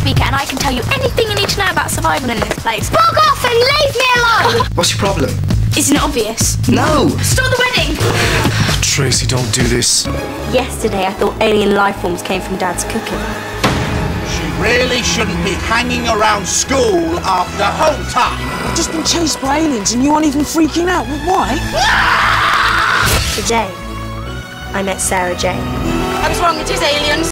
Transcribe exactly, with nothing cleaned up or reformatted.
speaker and I can tell you anything you need to know about survival in this place. Bog off and leave me alone! What's your problem? Isn't it obvious? No! Stop the wedding! Tracy, don't do this. Yesterday I thought alien life forms came from Dad's cooking. She really shouldn't be hanging around school after home time. I've just been chased by aliens and you aren't even freaking out. Why? Today, I met Sarah Jane. I was wrong, it is aliens.